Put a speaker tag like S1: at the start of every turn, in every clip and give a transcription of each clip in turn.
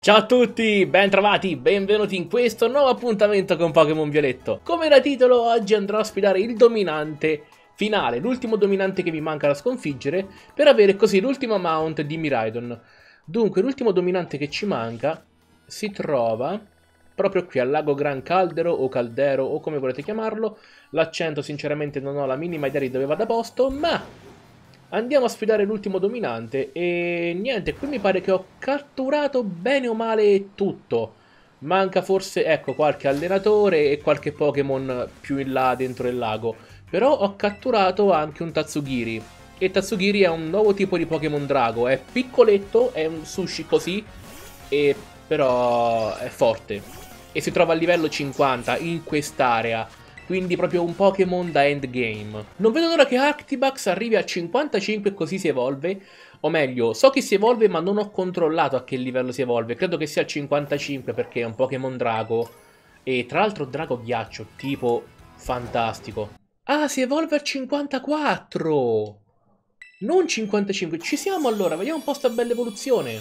S1: Ciao a tutti, ben trovati, benvenuti in questo nuovo appuntamento con Pokémon Violetto. Come da titolo, oggi andrò a sfidare il dominante finale, l'ultimo dominante che mi manca da sconfiggere, per avere così l'ultimo mount di Miraidon. Dunque, l'ultimo dominante che ci manca si trova proprio qui al lago Gran Caldero o Caldero o come volete chiamarlo. L'accento sinceramente non ho la minima idea di dove vada posto, ma andiamo a sfidare l'ultimo dominante e niente, qui mi pare che ho catturato bene o male tutto. Manca forse, ecco, qualche allenatore e qualche Pokémon più in là dentro il lago. Però ho catturato anche un Tatsugiri. E Tatsugiri è un nuovo tipo di Pokémon Drago. È piccoletto, è un sushi così, e però è forte. E si trova a livello 50 in quest'area. Quindi proprio un Pokémon da endgame. Non vedo l'ora che Arctibax arrivi a 55 e così si evolve. O meglio, so che si evolve ma non ho controllato a che livello si evolve. Credo che sia al 55 perché è un Pokémon Drago. E tra l'altro Drago Ghiaccio, tipo fantastico. Ah, si evolve al 54! Non 55. Ci siamo allora, vediamo un po' sta bella evoluzione.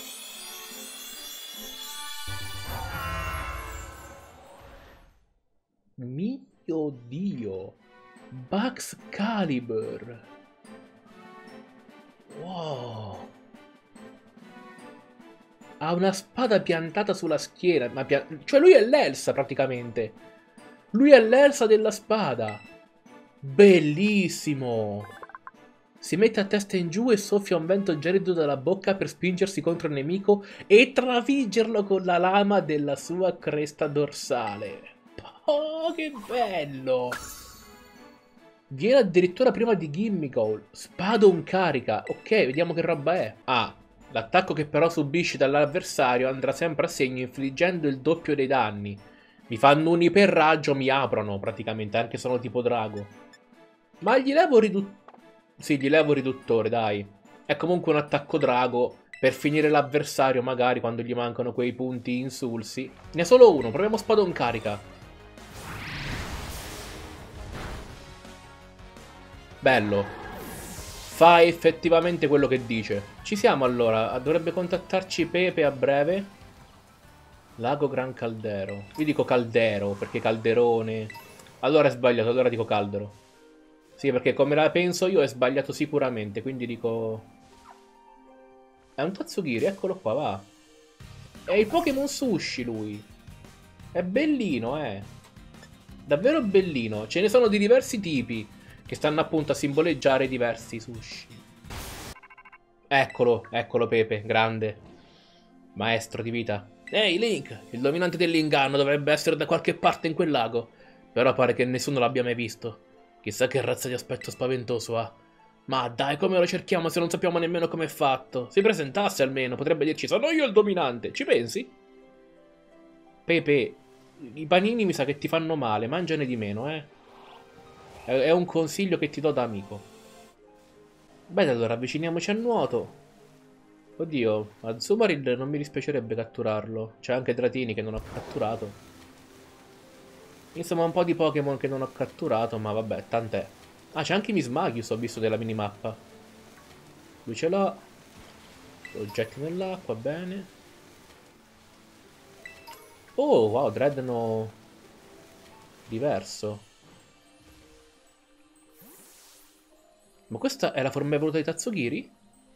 S1: Mio Dio. Bugs Caliber. Wow. Ha una spada piantata sulla schiena. Cioè lui è l'Elsa praticamente. Lui è l'Elsa della spada. Bellissimo. Si mette a testa in giù e soffia un vento gelido dalla bocca per spingersi contro il nemico e trafiggerlo con la lama della sua cresta dorsale. Oh, che bello! Viene addirittura prima di Gimmighoul. Spadon carica. Ok, vediamo che roba è. Ah, l'attacco che però subisci dall'avversario andrà sempre a segno infliggendo il doppio dei danni. Mi fanno un iperraggio, mi aprono praticamente, anche sono tipo drago. Ma gli levo Sì, gli levo riduttore, dai. È comunque un attacco drago per finire l'avversario magari quando gli mancano quei punti insulsi. Ne è solo uno, proviamo spadon carica. Bello. Fa effettivamente quello che dice. Ci siamo allora. Dovrebbe contattarci Pepe a breve. Lago Gran Caldero. Io dico Caldero perché Calderone. Allora è sbagliato, allora dico Caldero. Sì, perché come la penso io è sbagliato sicuramente, quindi dico... È un Tatsugiri, eccolo qua, va. È il Pokémon Sushi lui. È bellino, eh. Davvero bellino. Ce ne sono di diversi tipi che stanno appunto a simboleggiare diversi sushi. Eccolo, eccolo Pepe, grande. Maestro di vita. Ehi Link, il dominante dell'inganno dovrebbe essere da qualche parte in quel lago. Però pare che nessuno l'abbia mai visto. Chissà che razza di aspetto spaventoso ha. Ma dai, come lo cerchiamo se non sappiamo nemmeno com'è fatto? Si presentasse almeno, potrebbe dirci sono io il dominante, ci pensi? Pepe, i panini mi sa che ti fanno male, mangiane di meno, eh. È un consiglio che ti do da amico. Bene, allora avviciniamoci al nuoto. Oddio, a Zumaril non mi dispiacerebbe catturarlo. C'è anche Dratini che non ho catturato. Insomma, un po' di Pokémon che non ho catturato, ma vabbè, tant'è. Ah, c'è anche Mismagius, ho visto della minimappa. Lui ce l'ha. Oggetti nell'acqua, bene. Oh, wow, Dreadnought diverso. Ma questa è la forma evoluta di Tatsugiri?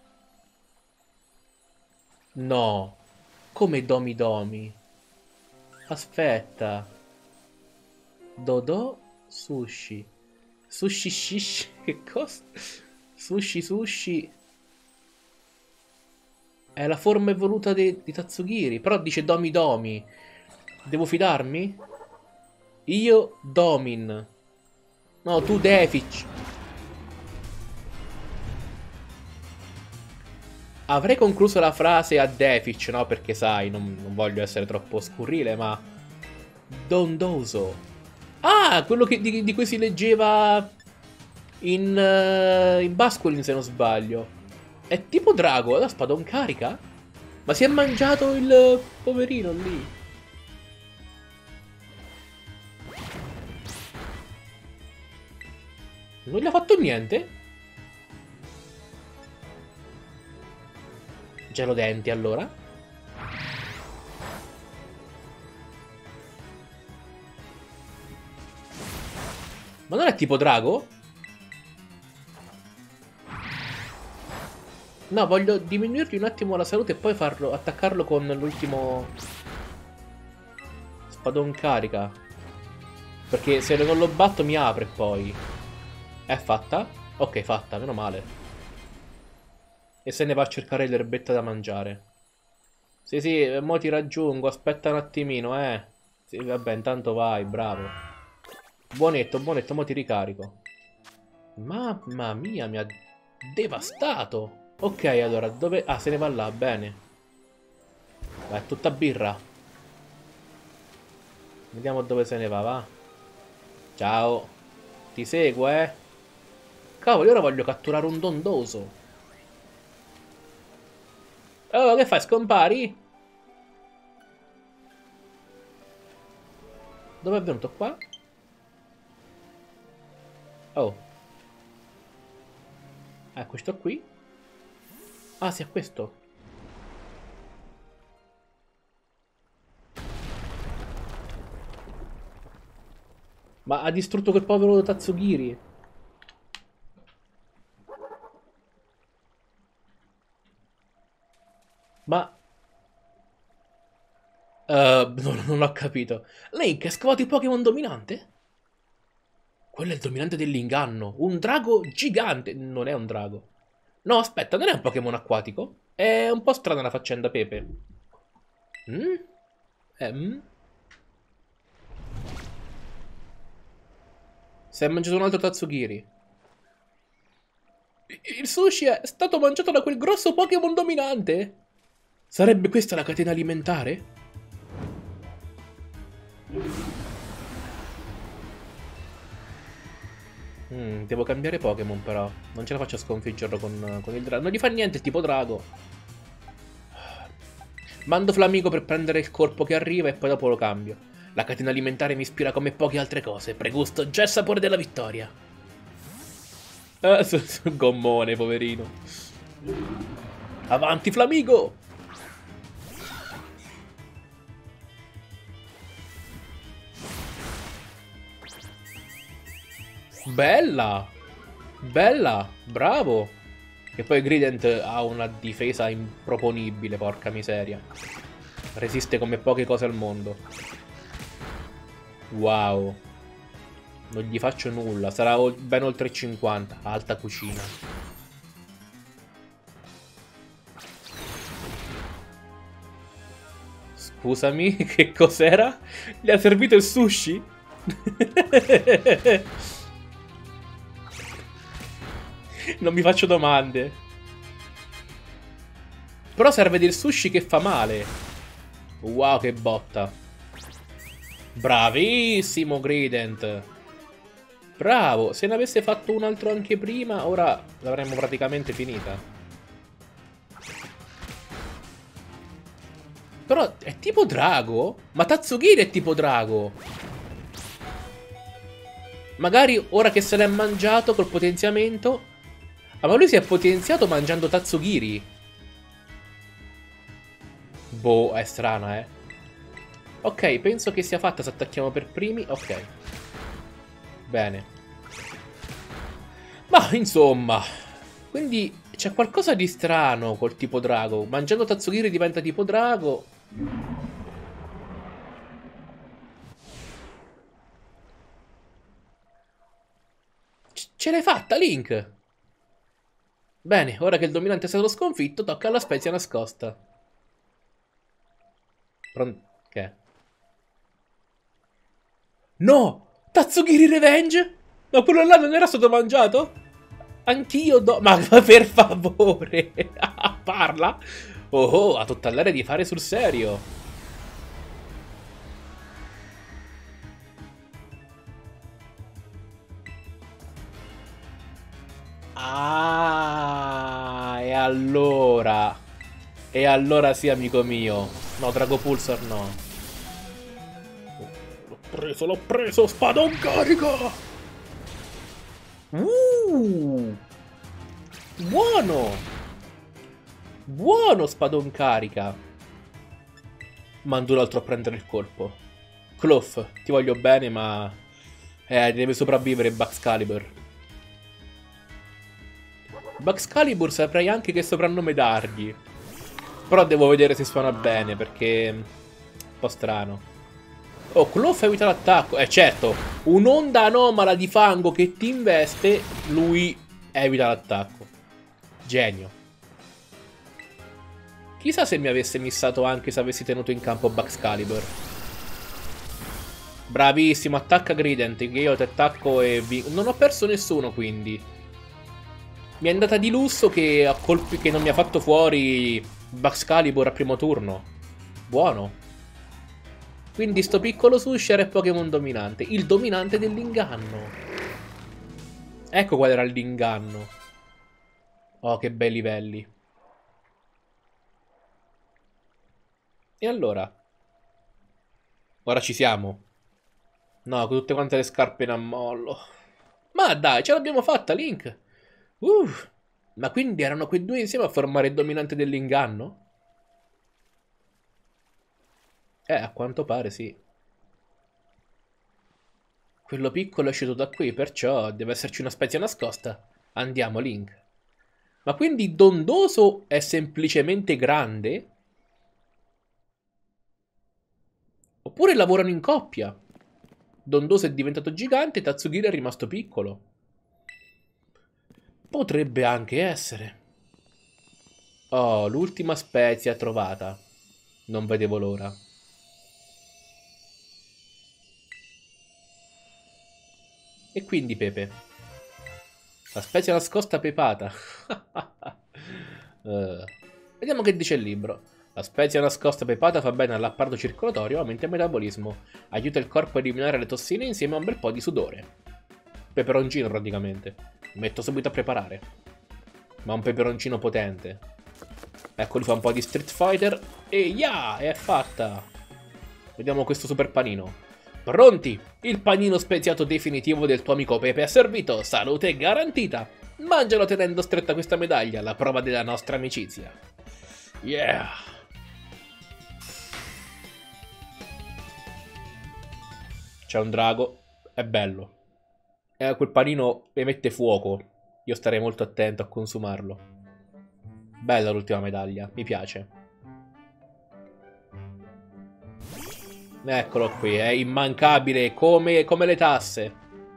S1: No. Come Domi Domi? Aspetta. Dodò Sushi. Sushi shish. Che cosa? Sushi sushi. È la forma evoluta di Tatsugiri. Però dice Domi Domi. Devo fidarmi? Io Domin. No, tu Defic. Avrei concluso la frase a Defic, no? Perché sai, non voglio essere troppo scurrile, ma... Dondoso. Ah, quello di cui si leggeva in Basculin, se non sbaglio. È tipo drago, la spadon carica? Ma si è mangiato il poverino lì. Non gli ha fatto niente? Gelodenti allora. Ma non è tipo drago? No, voglio diminuirgli un attimo la salute e poi farlo attaccarlo con l'ultimo spadon carica. Perché se non lo batto mi apre poi. È fatta? Ok, fatta, meno male. E se ne va a cercare l'erbetta da mangiare. Sì, sì, mo ti raggiungo, aspetta un attimino, eh. Sì, vabbè, intanto vai, bravo. Buonetto, buonetto, mo ti ricarico. Mamma mia, mi ha devastato. Ok, allora, dove... Ah, se ne va là, bene. Va, è tutta birra. Vediamo dove se ne va, va. Ciao. Ti seguo, eh. Cavolo, io ora voglio catturare un dondoso. Oh, che fai? Scompari? Dove è venuto qua? Oh. Questo qui? Ah, sì, è questo. Ma ha distrutto quel povero Tatsugiri. Ma... non l'ho capito. Link, hai scavato il Pokémon dominante? Quello è il dominante dell'inganno. Un drago gigante. Non è un drago. No, aspetta, non è un Pokémon acquatico? È un po' strana la faccenda, Pepe. Mm? Si è mangiato un altro Tatsugiri. Il sushi è stato mangiato da quel grosso Pokémon dominante? Sarebbe questa la catena alimentare? Devo cambiare Pokémon però. Non ce la faccio a sconfiggerlo con il drago. Non gli fa niente il tipo drago. Mando Flamigo per prendere il corpo che arriva e poi dopo lo cambio. La catena alimentare mi ispira come poche altre cose. Pregusto già il sapore della vittoria. Gommone, poverino. Avanti, Flamigo! Bella! Bella! Bravo! Che poi Grident ha una difesa improponibile, porca miseria. Resiste come poche cose al mondo. Wow. Non gli faccio nulla. Sarà ben oltre 50. Alta cucina. Scusami, che cos'era? Gli ha servito il sushi? Non mi faccio domande. Però serve del sushi che fa male. Wow, che botta. Bravissimo, Grident. Bravo. Se ne avesse fatto un altro anche prima, ora l'avremmo praticamente finita. Però è tipo drago? Ma Tatsugiri è tipo drago. Magari ora che se l'è mangiato col potenziamento... Ah, ma lui si è potenziato mangiando Tatsugiri. Boh, è strana, eh. Ok, penso che sia fatta se attacchiamo per primi. Ok. Bene. Ma, insomma. Quindi c'è qualcosa di strano col tipo drago. Mangiando Tatsugiri diventa tipo drago. Ce l'hai fatta, Link! Bene, ora che il dominante è stato sconfitto, tocca alla spezia nascosta. Che? No! Tatsugiri Revenge? Ma quello là non era stato mangiato? Anch'io Ma per favore! Parla! Oh, ha tutta l'aria di fare sul serio. Ah, e allora... E allora sì, amico mio. No, Drago Pulsar no. L'ho preso, spadon carica! Buono! Buono, spadon carica! Mando un altro a prendere il colpo. Clough, ti voglio bene, ma... Deve sopravvivere Baxcalibur. Baxcalibur saprei anche che soprannome dargli. Però devo vedere se suona bene, perché è un po' strano. Oh, Clough evita l'attacco. Certo, un'onda anomala di fango che ti investe, lui evita l'attacco. Genio. Chissà se mi avesse missato anche se avessi tenuto in campo Baxcalibur. Bravissimo, attacca Grident, che io ti attacco e non ho perso nessuno, quindi. Mi è andata di lusso che a colpi che non mi ha fatto fuori Baxcalibur a primo turno. Buono. Quindi sto piccolo Susher è Pokémon dominante. Il dominante dell'inganno. Ecco qual era l'inganno. Oh, che bei livelli. E allora? Ora ci siamo. No, con tutte quante le scarpe in ammollo. Ma dai, ce l'abbiamo fatta, Link. Ma quindi erano quei due insieme a formare il dominante dell'inganno? A quanto pare sì. Quello piccolo è uscito da qui, perciò deve esserci una spezia nascosta. Andiamo, Link. Ma quindi Dondoso è semplicemente grande? Oppure lavorano in coppia? Dondoso è diventato gigante e Tatsugiri è rimasto piccolo. Potrebbe anche essere. Oh, l'ultima spezia trovata. Non vedevo l'ora. E quindi Pepe. La spezia nascosta pepata. Vediamo che dice il libro. La spezia nascosta pepata fa bene all'apparato circolatorio, aumenta il metabolismo, aiuta il corpo a eliminare le tossine insieme a un bel po' di sudore. Peperoncino praticamente. Metto subito a preparare. Ma un peperoncino potente. Ecco, lui fa un po' di Street Fighter. E ya! È fatta! Vediamo questo super panino. Pronti? Il panino speziato definitivo del tuo amico Pepe è servito. Salute garantita. Mangialo tenendo stretta questa medaglia, la prova della nostra amicizia. Yeah! C'è un drago. È bello. Quel panino emette fuoco. Io starei molto attento a consumarlo. Bella l'ultima medaglia, mi piace. Eccolo qui, è immancabile come le tasse.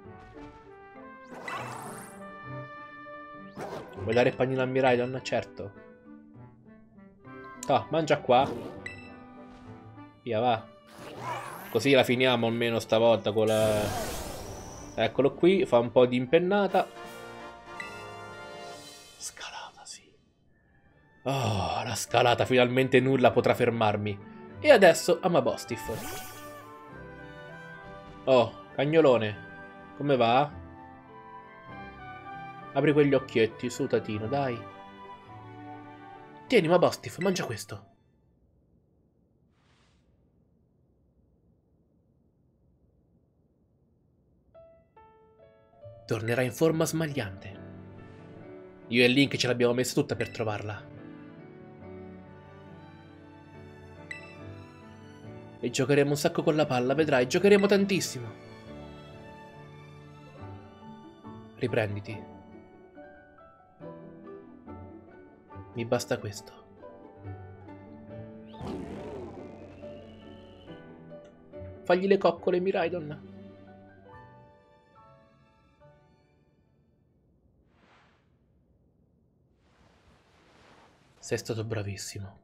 S1: Vuoi dare il panino a Miraidon? Certo. Mangia qua. Via, va. Così la finiamo almeno stavolta con la... Eccolo qui, fa un po' di impennata. Scalata, sì. Oh, la scalata, finalmente nulla potrà fermarmi. E adesso Amabostif. Oh, cagnolone. Come va? Apri quegli occhietti, su tatino, dai. Tieni, Amabostif, mangia questo. Tornerà in forma smagliante. Io e Link ce l'abbiamo messa tutta per trovarla. E giocheremo un sacco con la palla, vedrai, giocheremo tantissimo. Riprenditi. Mi basta questo. Fagli le coccole, Miraidon. Sei stato bravissimo.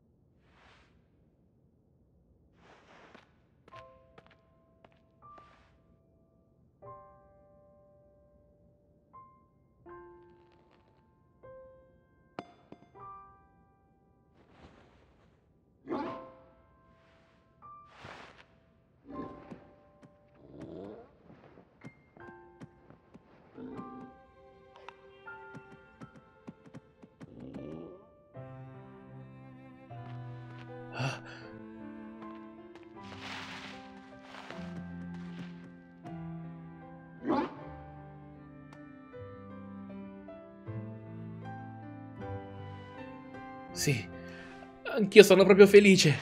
S1: Sì, anch'io sono proprio felice.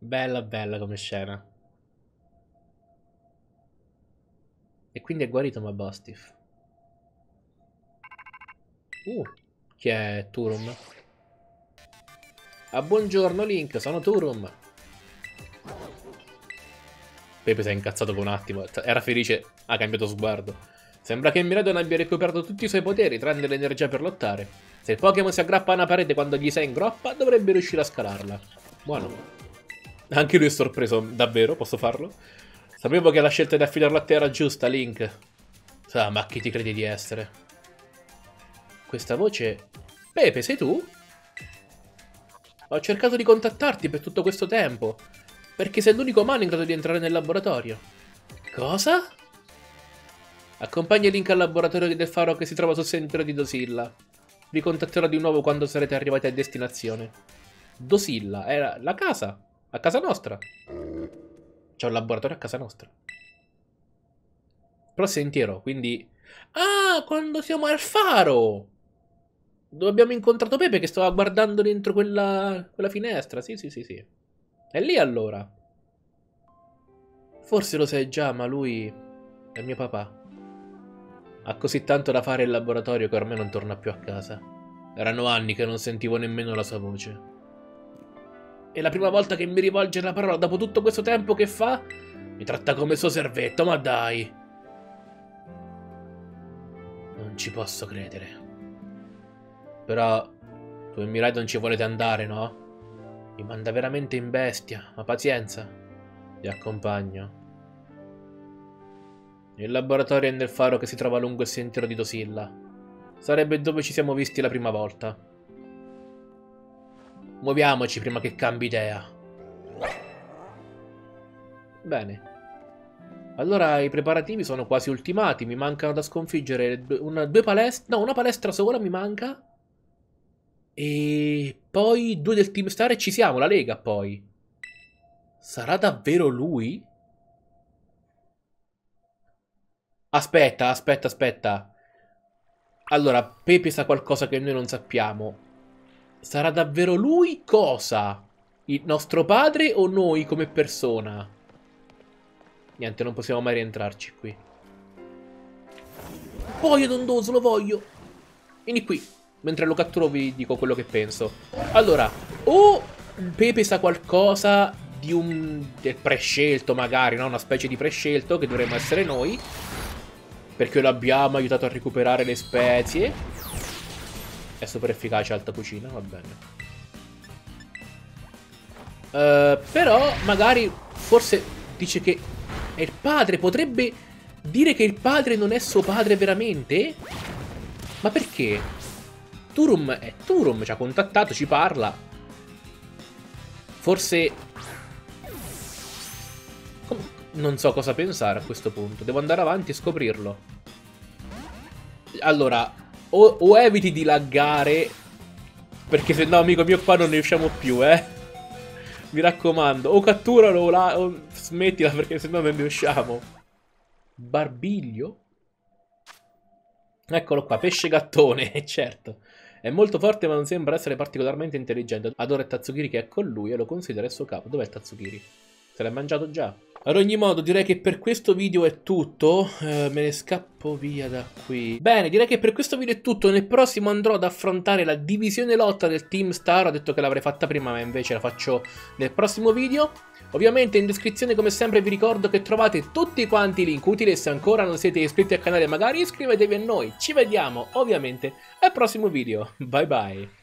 S1: Bella bella come scena. E quindi è guarito Mabostif. Chi è Turum? Ah, buongiorno Link, sono Turum. Pepe si è incazzato per un attimo. Era felice, ha cambiato sguardo. Sembra che Miraidon abbia recuperato tutti i suoi poteri, tranne l'energia per lottare. Se il Pokémon si aggrappa a una parete quando gli sei in groppa, dovrebbe riuscire a scalarla. Buono. Anche lui è sorpreso, davvero? Posso farlo? Sapevo che la scelta di affidarlo a te era giusta, Link. Ma chi ti credi di essere? Questa voce... Pepe, sei tu? Ho cercato di contattarti per tutto questo tempo, perché sei l'unico umano in grado di entrare nel laboratorio. Cosa? Accompagna Link al laboratorio del faro che si trova sul sentiero di Dosilla. Vi contatterò di nuovo quando sarete arrivati a destinazione. Dosilla, era la casa, a casa nostra. C'è un laboratorio a casa nostra. Però sentiero, quindi... Ah, quando siamo al faro! Dove abbiamo incontrato Pepe che stava guardando dentro quella finestra. Sì. È lì allora. Forse lo sai già, ma lui è mio papà. Ha così tanto da fare in laboratorio che ormai non torna più a casa. Erano anni che non sentivo nemmeno la sua voce. E la prima volta che mi rivolge la parola dopo tutto questo tempo che fa, mi tratta come suo servetto, ma dai. Non ci posso credere. Però tu e Miraidon ci volete andare, no? Mi manda veramente in bestia, ma pazienza. Ti accompagno. Il laboratorio è nel faro che si trova lungo il sentiero di Dosilla. Sarebbe dove ci siamo visti la prima volta. Muoviamoci prima che cambi idea. Bene. Allora i preparativi sono quasi ultimati. Mi mancano da sconfiggere due palestre. No, una palestra sola mi manca. E poi 2 del Team Star e ci siamo, la Lega poi. Sarà davvero lui? Aspetta. Allora, Pepe sa qualcosa che noi non sappiamo. Sarà davvero lui cosa? Il nostro padre o noi come persona? Niente, non possiamo mai rientrarci qui. Voglio Dondoso, lo voglio. Vieni qui. Mentre lo catturo vi dico quello che penso. Allora, o Pepe sa qualcosa del prescelto magari, no? Una specie di prescelto che dovremmo essere noi. Perché lo abbiamo aiutato a recuperare le spezie. È super efficace alta cucina, va bene. Però magari forse dice che è il padre. Potrebbe dire che il padre non è suo padre veramente? Ma perché? Turum è Turum, ci ha contattato, ci parla. Forse... Non so cosa pensare a questo punto. Devo andare avanti e scoprirlo. Allora, o eviti di laggare, perché se no, amico mio, qua non ne usciamo più, Mi raccomando. O catturalo o smettila, perché se no non ne usciamo. Barbiglio? Eccolo qua, pesce gattone, certo. È molto forte ma non sembra essere particolarmente intelligente. Adora il Tatsugiri che è con lui e lo considera il suo capo. Dov'è il Tatsugiri? Se l'hai mangiato già? Ad ogni modo direi che per questo video è tutto. Me ne scappo via da qui. Bene, direi che per questo video è tutto. Nel prossimo andrò ad affrontare la divisione lotta del Team Star. Ho detto che l'avrei fatta prima, ma invece la faccio nel prossimo video. Ovviamente in descrizione come sempre vi ricordo che trovate tutti quanti i link utili. E se ancora non siete iscritti al canale magari iscrivetevi a noi. Ci vediamo ovviamente al prossimo video. Bye bye.